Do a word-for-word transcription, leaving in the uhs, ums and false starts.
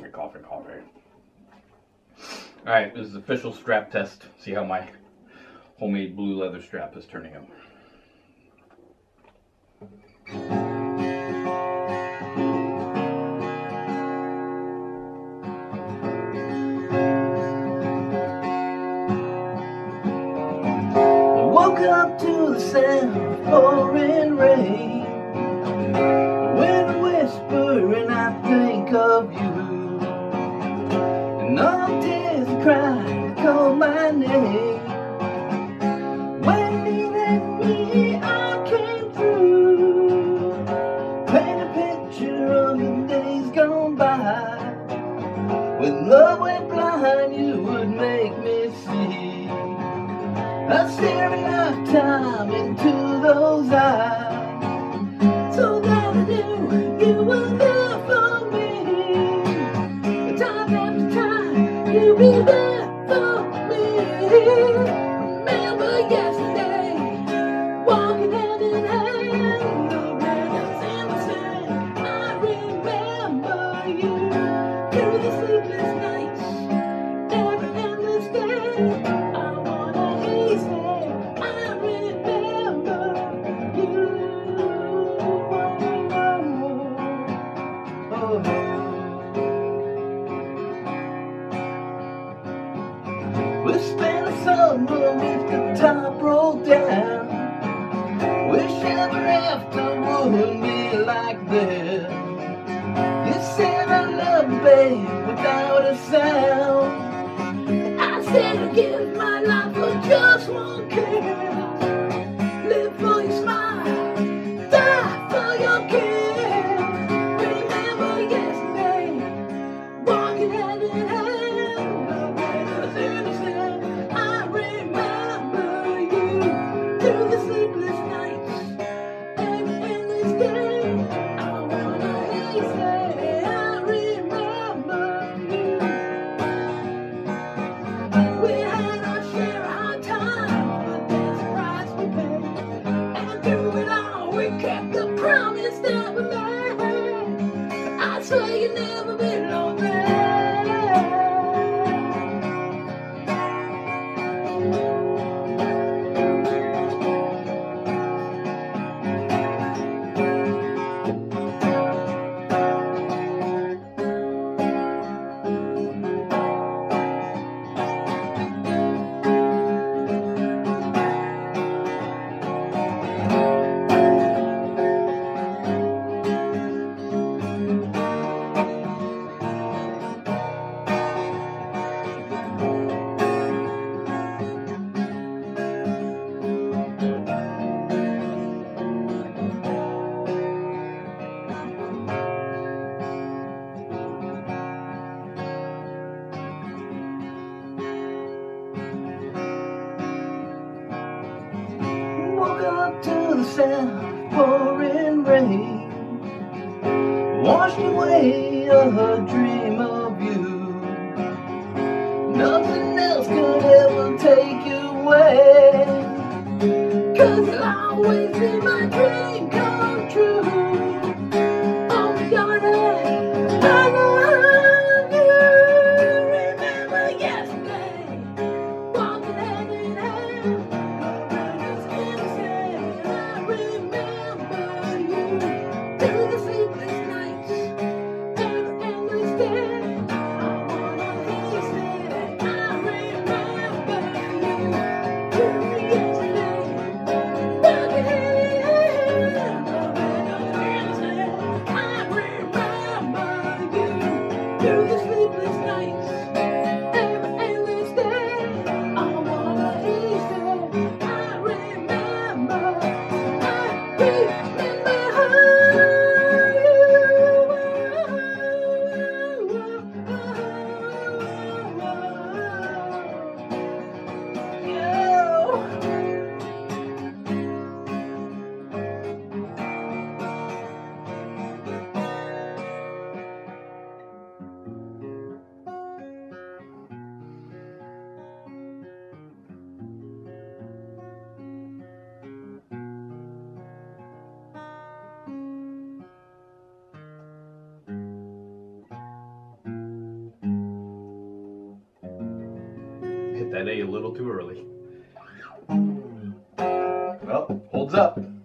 coffee, coffee, coffee. Alright, this is official strap test. See how my homemade blue leather strap is turning out. Woke up to the sound of pouring rain. Wind whispering, I think of you. And all tears cry, call my name. When needed me, I came through. Paint a picture of the days gone by. When love went blind, you would make me see. I stare a lifetime into those eyes, so that I knew you were there for me. Time after time, you be there for me. Remember yesterday, walking hand in hand, the rain is in the sand. I remember you through the sleepless nights, every endless day. We spent a summer with the top rolled down. Wish ever after wouldn't be like this. You said I love you, babe, without a sound. I said I'd give my life for just one kiss. Live for your smile, die for your kiss. Remember yesterday, walking hand in hand. Through the sleepless nights, every endless day, I wanna hear you say, I remember you. We had our share of hard times, but there's a price we paid. And through it all, we kept the promise that we made. I swear you'll never be lonely. Woke up to the sound of pouring rain, washed away a dream of you. Nothing else could ever take you away, 'cause you'll always be my dream come true. Oh, darling, I love you. Remember yesterday, walking hand in hand. Yesterday, walking hand in hand. Hit that A a little too early. Well, holds up.